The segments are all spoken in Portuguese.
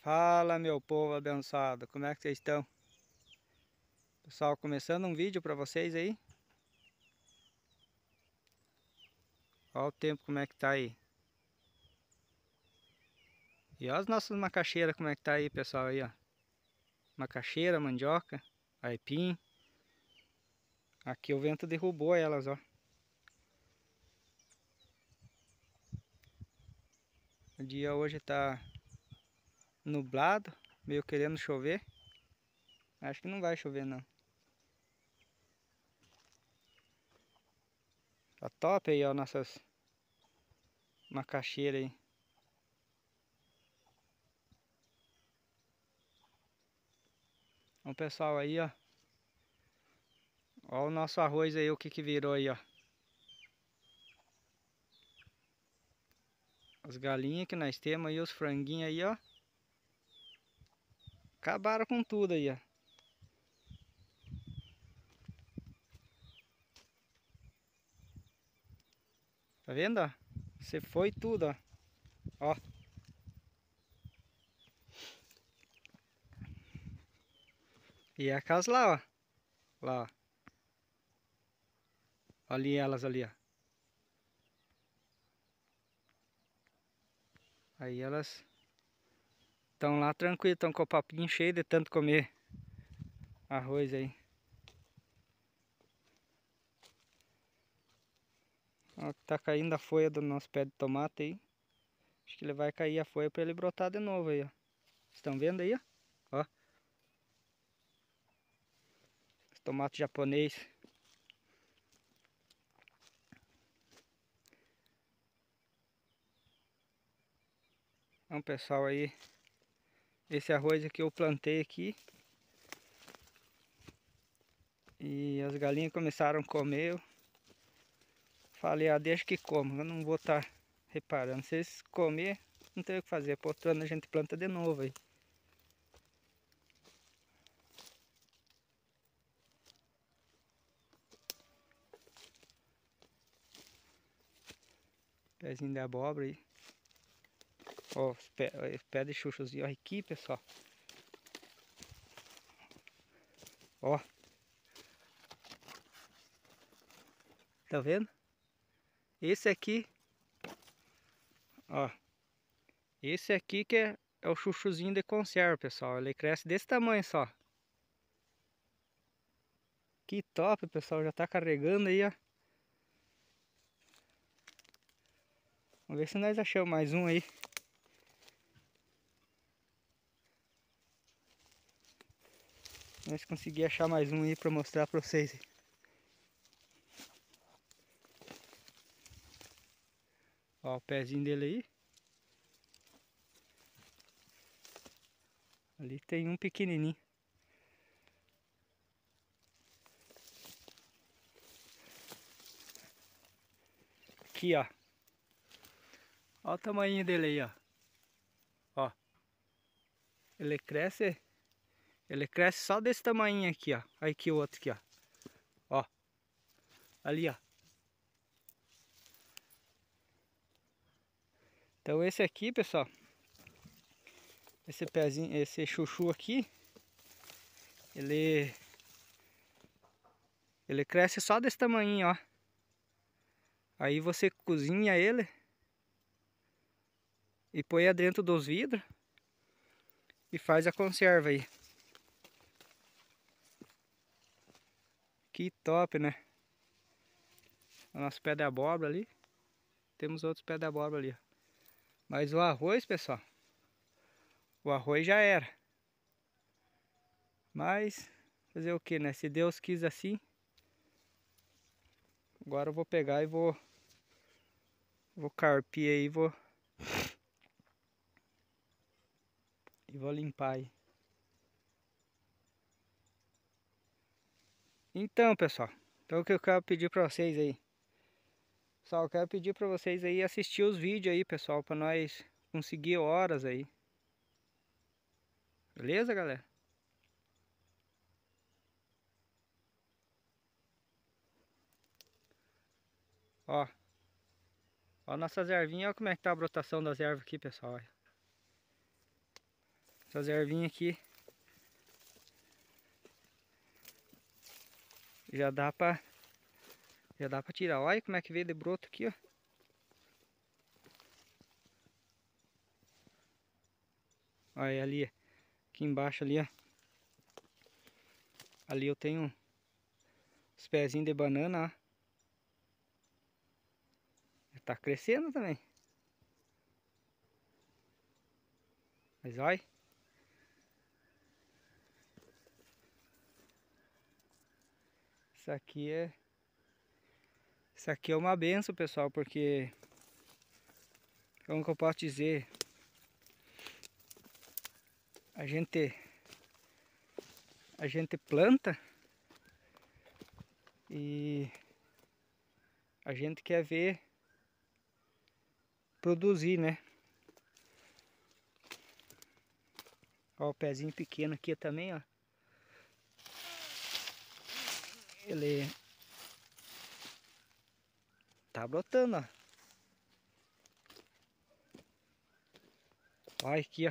Fala, meu povo abençoado, como é que vocês estão? Pessoal, começando um vídeo para vocês aí. Olha o tempo como é que tá aí. E olha as nossas macaxeiras como é que tá aí, pessoal, aí, ó. Macaxeira, mandioca, aipim. Aqui o vento derrubou elas, ó. O dia hoje tá nublado, meio querendo chover. Acho que não vai chover não. Tá top aí, ó, nossas macaxeiras aí. Então, pessoal, aí, ó. Ó o nosso arroz aí, o que virou aí, ó. As galinhas que nós temos aí, os franguinhos aí, ó. Acabaram com tudo aí, ó. Tá vendo, ó? Você foi tudo, ó. Ó. E é a casa lá, ó. Lá, ó. Ali elas ali, ó. Aí elas estão lá tranquilo, estão com o papinho cheio de tanto comer arroz aí. Ó, tá caindo a folha do nosso pé de tomate aí. Acho que ele vai cair a folha para ele brotar de novo aí, ó. Estão vendo aí, ó? Ó. Esse tomate japonês. Então, pessoal, aí esse arroz aqui eu plantei aqui. E as galinhas começaram a comer. Eu falei, ah, deixa que comam, eu não vou estar reparando. Se eles comer, não tem o que fazer. Por outro ano a gente planta de novo aí. Pezinho de abóbora aí. Ó, os pés de chuchuzinho. Olha aqui, pessoal. Ó. Tá vendo? Esse aqui. Ó. Esse aqui que é o chuchuzinho de conserva, pessoal. Ele cresce desse tamanho só. Que top, pessoal. Já tá carregando aí, ó. Vamos ver se nós achamos mais um aí. Nós conseguimos achar mais um aí pra mostrar pra vocês. Ó, o pezinho dele aí. Ali tem um pequenininho. Aqui, ó. Ó o tamanho dele aí, ó. Ó. Ele cresce só desse tamanho aqui, ó. Aí aqui o outro aqui, ó. Ó. Ali, ó. Então esse aqui, pessoal. Esse pezinho, esse chuchu aqui. Ele cresce só desse tamanho, ó. Aí você cozinha ele. E põe dentro dos vidros. E faz a conserva aí. Que top, né? O nosso pé de abóbora ali. Temos outros pés de abóbora ali, ó. Mas o arroz, pessoal. O arroz já era. Mas fazer o que, né? Se Deus quis assim. Agora eu vou pegar e vou carpir aí, e vou limpar aí. Então, pessoal, então o que eu quero pedir para vocês aí. Pessoal, eu quero pedir para vocês aí assistir os vídeos aí, pessoal, para nós conseguir horas aí. Beleza, galera? Ó. Ó nossas ervinhas, ó como é que tá a brotação das ervas aqui, pessoal. Essas ervinhas aqui já dá pra tirar. Olha como é que veio de broto aqui, ó. Olha ali, aqui embaixo ali, ó. Ali eu tenho os pezinhos de banana, ó. Tá crescendo também. Mas olha. Isso aqui é uma benção, pessoal, porque como que eu posso dizer? A gente planta e a gente quer ver produzir, né? Ó, o pezinho pequeno aqui também, ó. Ele tá brotando, ó. Olha aqui, ó.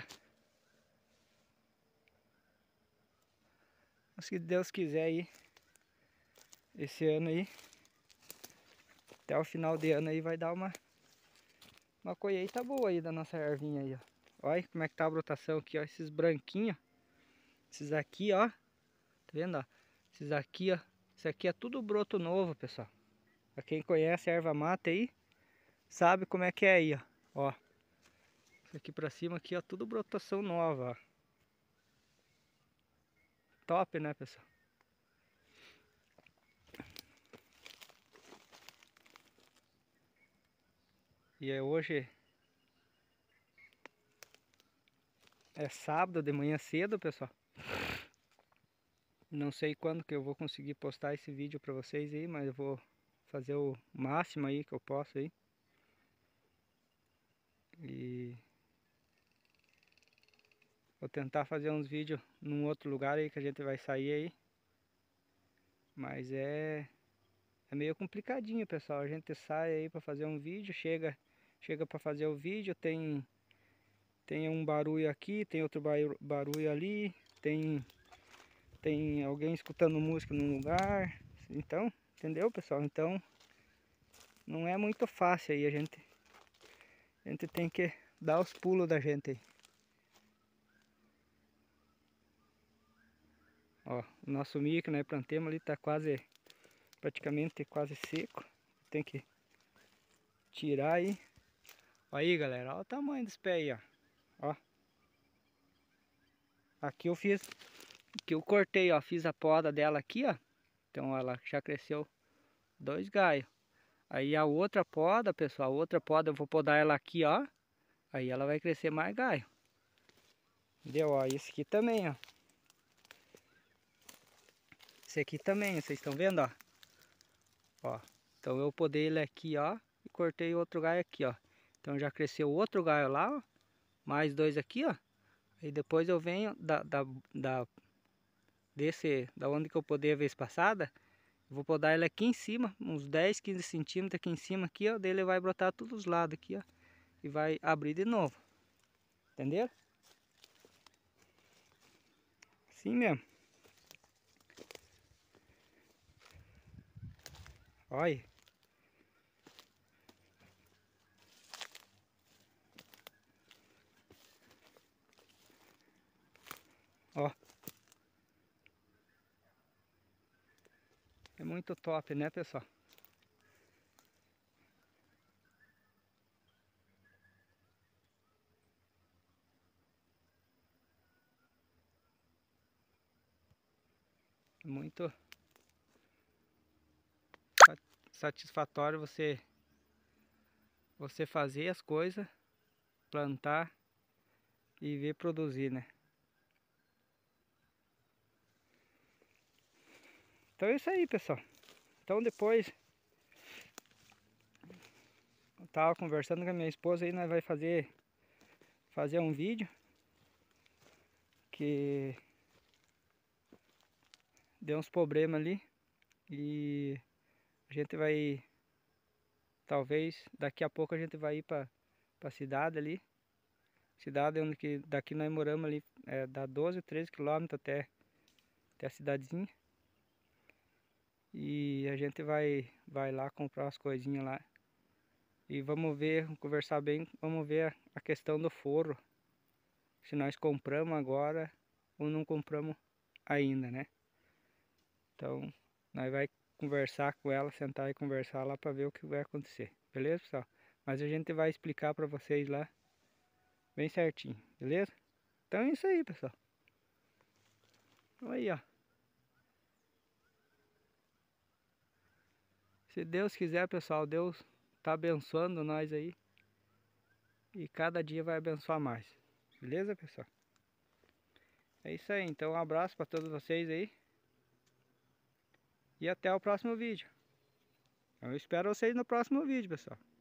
Se Deus quiser aí, esse ano aí, até o final de ano aí vai dar uma colheita boa aí da nossa ervinha aí, ó. Olha como é que tá a brotação aqui, ó. Esses branquinhos, esses aqui, ó. Tá vendo, ó? Esses aqui, ó. Isso aqui é tudo broto novo, pessoal. Pra quem conhece a erva mata aí, sabe como é que é aí, ó. Ó. Isso aqui pra cima aqui, ó, tudo brotação nova, ó. Top, né, pessoal? E hoje é sábado de manhã cedo, pessoal. Não sei quando que eu vou conseguir postar esse vídeo pra vocês aí, mas eu vou fazer o máximo aí que eu posso aí. E vou tentar fazer uns vídeos num outro lugar aí que a gente vai sair aí. Mas é meio complicadinho, pessoal. A gente sai aí pra fazer um vídeo, chega pra fazer o vídeo, tem um barulho aqui, tem outro barulho ali, tem alguém escutando música num lugar. Então, entendeu, pessoal? Então, não é muito fácil aí, a gente tem que dar os pulos da gente aí. Ó, o nosso milho que nós plantamos ali tá praticamente quase seco. Tem que tirar aí. Aí, galera, olha o tamanho dos pés aí, ó. Ó. Aqui eu fiz, que eu cortei, ó, fiz a poda dela aqui, ó. Então ela já cresceu 2 galhos. Aí a outra poda, pessoal, a outra poda eu vou podar ela aqui, ó. Aí ela vai crescer mais galho. Entendeu? Ó, esse aqui também, ó. Esse aqui também, vocês estão vendo, ó? Ó. Então eu podei ele aqui, ó. E cortei outro galho aqui, ó. Então já cresceu outro galho lá, ó. Mais 2 aqui, ó. E depois eu venho da onde que eu podei a vez passada. Vou podar ele aqui em cima, uns 10, 15 centímetros aqui em cima, aqui, ó. Daí ele vai brotar todos os lados aqui, ó. E vai abrir de novo. Entendeu? Assim mesmo. Olha. Ó. É muito top, né, pessoal? É muito satisfatório você fazer as coisas, plantar e ver produzir, né? Então é isso aí, pessoal. Então depois eu tava conversando com a minha esposa aí, nós vai fazer um vídeo que deu uns problemas ali e a gente vai, talvez daqui a pouco a gente vai ir pra cidade ali cidade onde que daqui nós moramos ali, dá 12, 13 quilômetros até a cidadezinha. E a gente vai lá comprar as coisinhas lá. E vamos ver, conversar bem, vamos ver a questão do forro. Se nós compramos agora ou não compramos ainda, né? Então, nós vai conversar com ela, sentar e conversar lá para ver o que vai acontecer. Beleza, pessoal? Mas a gente vai explicar para vocês lá bem certinho, beleza? Então é isso aí, pessoal. Aí, ó. Se Deus quiser, pessoal, Deus tá abençoando nós aí. E cada dia vai abençoar mais. Beleza, pessoal? É isso aí. Então um abraço para todos vocês aí. E até o próximo vídeo. Eu espero vocês no próximo vídeo, pessoal.